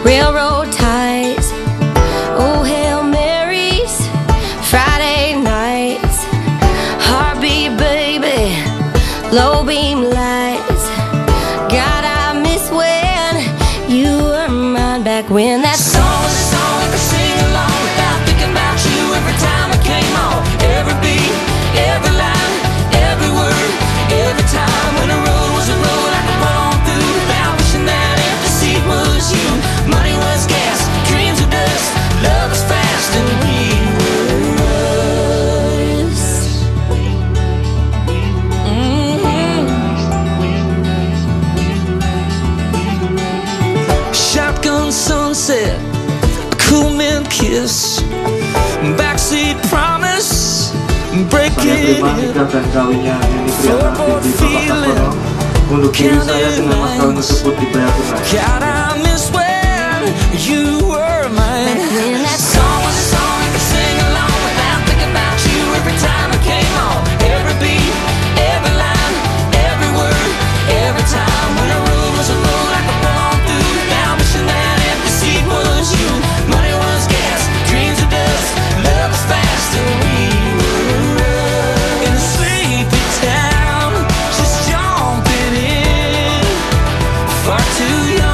railroad ties, oh Hail Marys, Friday nights, heartbeat baby, low beam lights. God, I miss when you were mine, back when that song was a song I could sing along without thinking about you every time it came on. Every beat, every line, every word, every time when a road was a road I could run on through without wishing that empty seat was you. Money was gas, dreams were dust, love was fast, and we were us. Shotgun sunset, a cool man kiss, backseat promise, breaking Pada terima nikah dan kawinnya Neni Triana Fitri Bapak Sakono. Untuk diri saya dengan mas kawin tersebut dibayar tunai. God, I miss when you were mine. Back when that song was a song I could sing along without thinking about you every time it came on. Every beat, every line, every word, every time when a road was a road I could run on through without wishing that empty seat was you. Money was gas, dreams were dust, love was fast, and we were in a sleepy town, just jumping in, far too young.